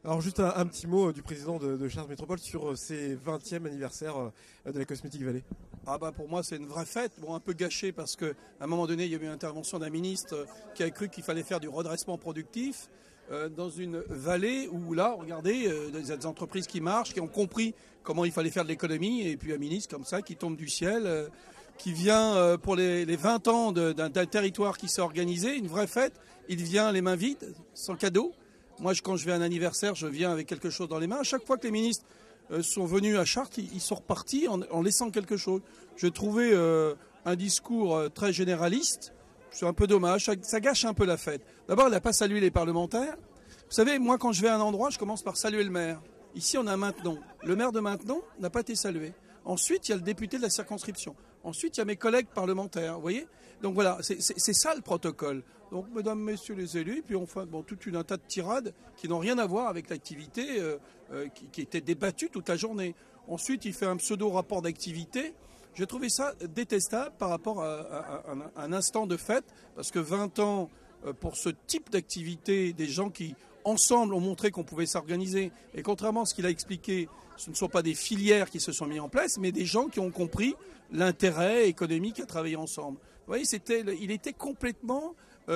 Alors juste un petit mot du président de Chartres Métropole sur ces 20e anniversaire de la Cosmétique Vallée. Ah bah pour moi c'est une vraie fête, bon un peu gâchée parce qu'à un moment donné il y a eu une intervention d'un ministre qui a cru qu'il fallait faire du redressement productif dans une vallée où là, regardez, des entreprises qui marchent, qui ont compris comment il fallait faire de l'économie et puis un ministre comme ça qui tombe du ciel, qui vient pour les 20 ans d'un territoire qui s'est organisé, une vraie fête, il vient les mains vides, sans cadeau. Moi quand je vais à un anniversaire, je viens avec quelque chose dans les mains. À chaque fois que les ministres sont venus à Chartres, ils sont repartis en laissant quelque chose. Je trouvais un discours très généraliste. C'est un peu dommage, ça gâche un peu la fête. D'abord, il n'a pas salué les parlementaires. Vous savez, moi, quand je vais à un endroit, je commence par saluer le maire. Ici, on a Maintenon. Le maire de Maintenon n'a pas été salué. Ensuite, il y a le député de la circonscription. Ensuite, il y a mes collègues parlementaires, vous voyez. Donc voilà, c'est ça le protocole. Donc, mesdames, messieurs les élus, puis on fait toute une tas de tirades qui n'ont rien à voir avec l'activité qui était débattue toute la journée. Ensuite, il fait un pseudo-rapport d'activité. J'ai trouvé ça détestable par rapport à un instant de fête, parce que 20 ans pour ce type d'activité, des gens qui, ensemble, ont montré qu'on pouvait s'organiser. Et contrairement à ce qu'il a expliqué, ce ne sont pas des filières qui se sont mises en place, mais des gens qui ont compris l'intérêt économique à travailler ensemble. Vous voyez, il était complètement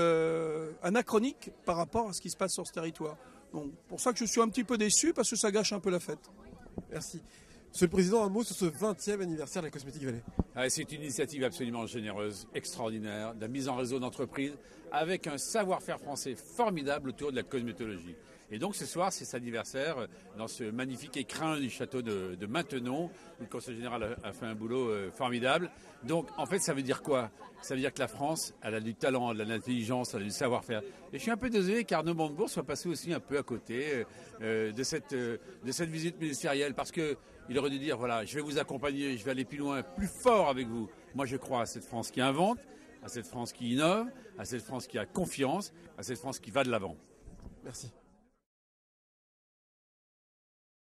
anachronique par rapport à ce qui se passe sur ce territoire. Donc, pour ça que je suis un petit peu déçu, parce que ça gâche un peu la fête. Merci. Monsieur le Président, un mot sur ce 20e anniversaire de la Cosmétique Vallée. C'est une initiative absolument généreuse, extraordinaire, de la mise en réseau d'entreprises avec un savoir-faire français formidable autour de la cosmétologie. Et donc ce soir, c'est cet anniversaire dans ce magnifique écrin du château de Maintenon, où le Conseil général a fait un boulot formidable. Donc en fait, ça veut dire quoi? Ça veut dire que la France, elle a du talent, elle a de l'intelligence, elle a du savoir-faire. Et je suis un peu désolé qu'Arnaud Montebourg soit passé aussi un peu à côté de cette visite ministérielle, parce qu'il aurait dû dire, voilà, je vais vous accompagner, je vais aller plus loin, plus fort avec vous. Moi, je crois à cette France qui invente, à cette France qui innove, à cette France qui a confiance, à cette France qui va de l'avant. Merci.